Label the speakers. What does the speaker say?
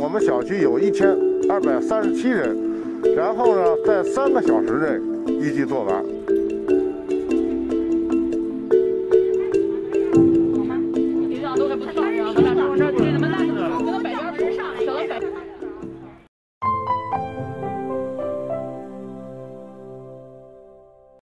Speaker 1: 我们小区有1237人，然后呢，在3个小时内预计做完。